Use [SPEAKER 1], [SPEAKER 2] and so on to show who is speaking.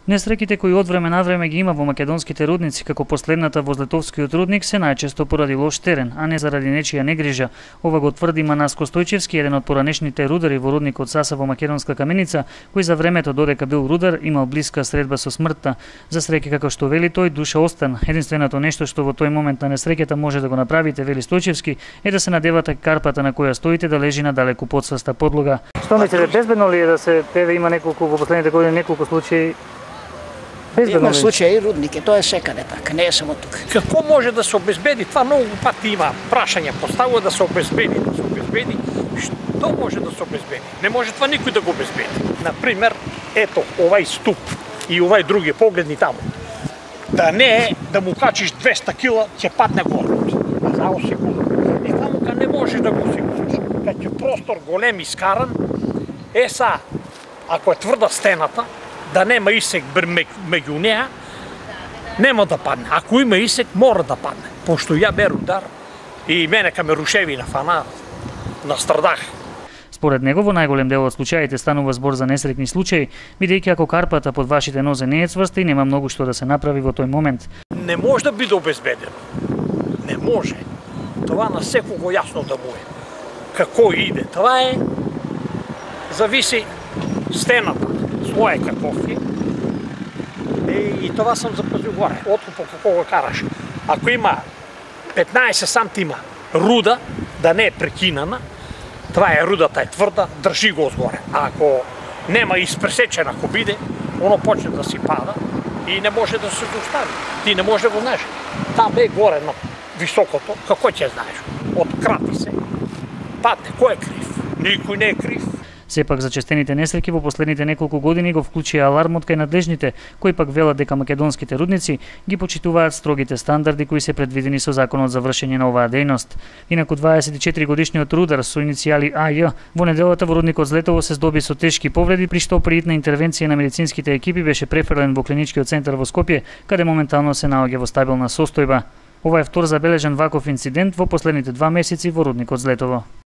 [SPEAKER 1] Несреќите кои од време на време ги има во македонските рудници, како последната во Злетовскиот рудник, се најчесто поради лош терен, а не заради нечија негрижа. Ова го тврди Манаско Стојчевски, еден од поранешните рудари во рудникот Саса во Македонска Каменица, кој за времето додека бил рудар имал блиска средба со смртта. За среќа, како што вели тој, душа остана. Единственото нешто што во тој момент на несреќата може да го направите, вели Стојчевски, е да се надевате карпата на која стоите да лежи на далеку подсврста подлога. Што мислите, безбедно ли е да се певе? Има неколку во последните години неколку случаи.
[SPEAKER 2] Има случаи рудники, тоа е секаде така, не е само тука.
[SPEAKER 3] Како може да се обезбеди? Това многу пати има прашање поставува да се обезбеди, Што може да се обезбеди? Не може това никој да го обезбеди. Например, ето овај ступ и овај други погледни таму. Да не е да му качиш 200 кила, ќе падне горе. За секунда. И таму кога не можеш да го сигуриш. Кога ќе простор голем искаран, ако е тврда стената, да нема исек меѓу неа, нема да падне. Ако има исек, мора да падне. Пошто ја бе рудар и мене ка ме рушевина фана, настрадах.
[SPEAKER 1] Според него, во најголем дел од случаите станува збор за несреќни случаи, бидејќи ако карпата под вашите нозе не е цврста и нема многу што да се направи во тој момент.
[SPEAKER 3] Не може да биде обезбедено. Не може. Това на секого јасно да му е. Како иде? Това е зависи стената, слоја каков е. И това сам запазил горе. Откупо како го караш. Ако има 15 сантима руда, да не е прекинана, това е рудата е тврда, држи го згоре. А ако нема испресечена, ако биде, оно почне да си пада и не може да се достави. Ти не може да го знаеш. Там е горе на високото, како ќе знаеш? Открати се, падне. Кој е крив? Никој не е крив.
[SPEAKER 1] Сепак зачестените несреќи во последните неколку години го вклучија алармот кај надлежните, кои пак велат дека македонските рудници ги почитуваат строгите стандарди кои се предвидени со законот за вршење на оваа дејност. Инаку 24 годишниот рудар со иницијали АЈ во неделата во рудникот Злетово се здоби со тешки повреди, при што при итна интервенција на медицинските екипи беше префрлен во клиничкиот центар во Скопје, каде моментално се наоѓа во стабилна состојба. Ова е втор забележан ваков инцидент во последните 2 месеци во рудникот Злетово.